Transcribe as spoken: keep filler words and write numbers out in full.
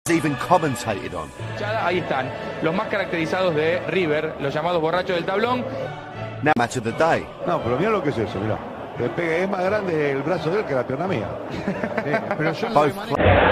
even commentated on. Ahí están, los más caracterizados de River, los llamados borrachos del tablón. Now, match of the day. No, pero mira lo que es eso, mira. Le pega, es más grande el brazo de él que la pierna mía. Sí, pero yo no Both de manera...